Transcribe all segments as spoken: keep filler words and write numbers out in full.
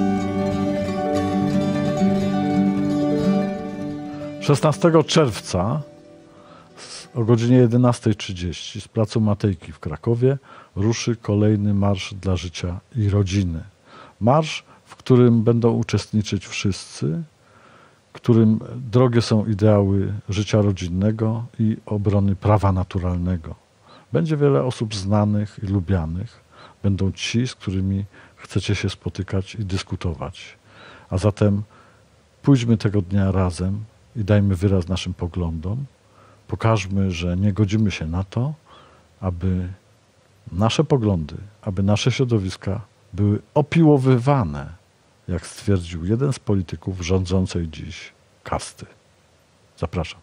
szesnastego czerwca o godzinie jedenastej trzydzieści z placu Matejki w Krakowie ruszy kolejny Marsz dla Życia i Rodziny. Marsz, w którym będą uczestniczyć wszyscy, którym drogie są ideały życia rodzinnego i obrony prawa naturalnego. Będzie wiele osób znanych i lubianych. Będą ci, z którymi chcecie się spotykać i dyskutować. A zatem pójdźmy tego dnia razem i dajmy wyraz naszym poglądom. Pokażmy, że nie godzimy się na to, aby nasze poglądy, aby nasze środowiska były opiłowywane, jak stwierdził jeden z polityków rządzącej dziś kasty. Zapraszam.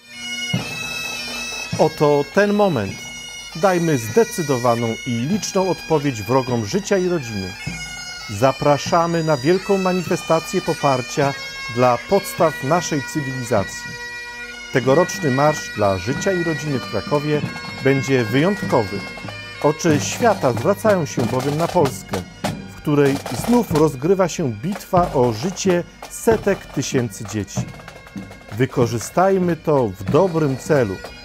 Oto ten moment. Dajmy zdecydowaną i liczną odpowiedź wrogom życia i rodziny. Zapraszamy na wielką manifestację poparcia dla podstaw naszej cywilizacji. Tegoroczny Marsz dla Życia i Rodziny w Krakowie będzie wyjątkowy. Oczy świata zwracają się bowiem na Polskę, w której znów rozgrywa się bitwa o życie setek tysięcy dzieci. Wykorzystajmy to w dobrym celu.